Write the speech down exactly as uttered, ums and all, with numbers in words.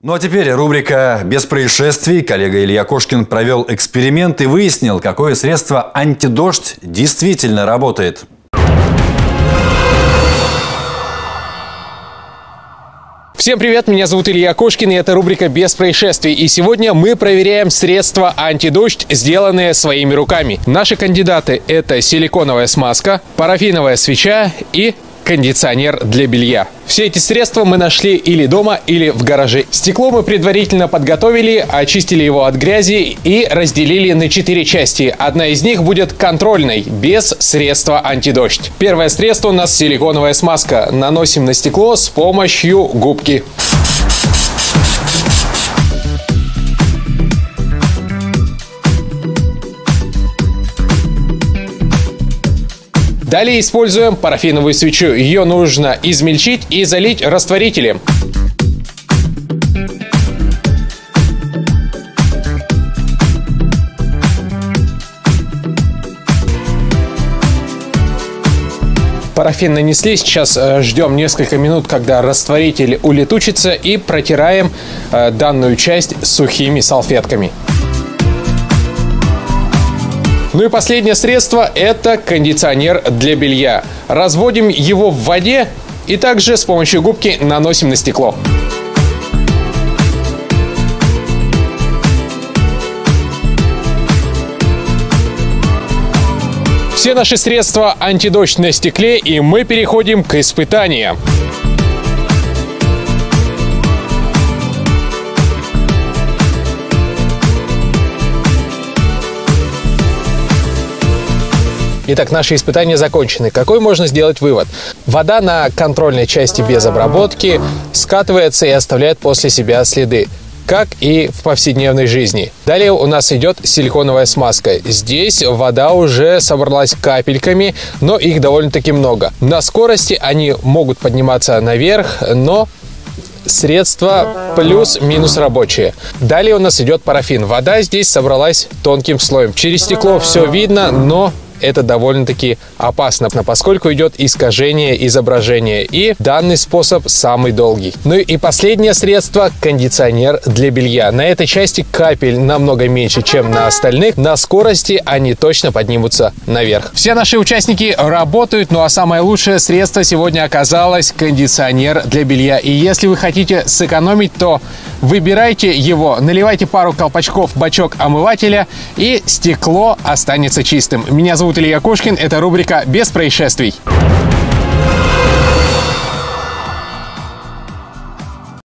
Ну а теперь рубрика «Без происшествий». Коллега Илья Кошкин провел эксперимент и выяснил, какое средство антидождь действительно работает. Всем привет, меня зовут Илья Кошкин, и это рубрика «Без происшествий». И сегодня мы проверяем средства антидождь, сделанные своими руками. Наши кандидаты – это силиконовая смазка, парафиновая свеча и кондиционер для белья. Все эти средства мы нашли или дома, или в гараже. Стекло мы предварительно подготовили, очистили его от грязи и разделили на четыре части. Одна из них будет контрольной, без средства антидождь. Первое средство у нас силиконовая смазка. Наносим на стекло с помощью губки. Далее используем парафиновую свечу. Ее нужно измельчить и залить растворителем. Парафин нанесли, сейчас ждем несколько минут, когда растворитель улетучится, и протираем данную часть сухими салфетками. Ну и последнее средство – это кондиционер для белья. Разводим его в воде и также с помощью губки наносим на стекло. Все наши средства антидождь на стекле, и мы переходим к испытаниям. Итак, наши испытания закончены. Какой можно сделать вывод? Вода на контрольной части без обработки скатывается и оставляет после себя следы, как и в повседневной жизни. Далее у нас идет силиконовая смазка. Здесь вода уже собралась капельками, но их довольно-таки много. На скорости они могут подниматься наверх, но средства плюс-минус рабочие. Далее у нас идет парафин. Вода здесь собралась тонким слоем. Через стекло все видно, но это довольно-таки опасно, поскольку идет искажение изображения, и данный способ самый долгий. Ну и последнее средство – кондиционер для белья. На этой части капель намного меньше, чем на остальных. На скорости они точно поднимутся наверх. Все наши участники работают, ну а самое лучшее средство сегодня оказалось кондиционер для белья. И если вы хотите сэкономить, то выбирайте его, наливайте пару колпачков в бачок омывателя, и стекло останется чистым. Меня зовут Илья Кошкин, это рубрика «Без происшествий».